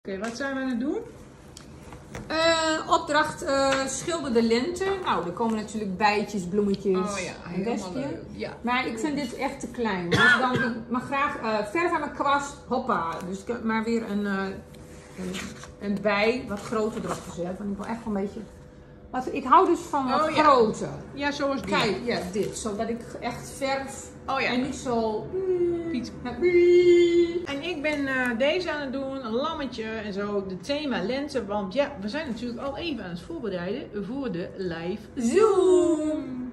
Oké, wat zijn we aan het doen? Opdracht schilder de lente. Nou, er komen natuurlijk bijtjes, bloemetjes, Oh ja, een helemaal wespje. leuk. Ja. Maar ik vind dit echt te klein. Dus dan, ik mag graag verf aan mijn kwast, hoppa. Dus ik heb maar weer een bij wat groter erop gezet. Want ik wil echt wel een beetje... Ik hou dus van wat groter. Ja, zoals die. Kijk, ja, dit. Zodat ik echt verf en niet zo... Piet. En ik ben deze aan het doen, een lammetje en zo, de thema lente. Want ja, we zijn natuurlijk al even aan het voorbereiden voor de live Zoom.